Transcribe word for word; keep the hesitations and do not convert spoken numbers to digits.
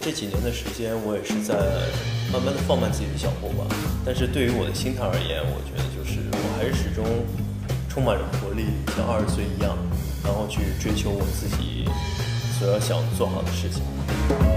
这几年的时间，我也是在慢慢的放慢自己的脚步吧。但是对于我的心态而言，我觉得就是我还是始终充满着活力，像二十岁一样，然后去追求我自己所要想做好的事情。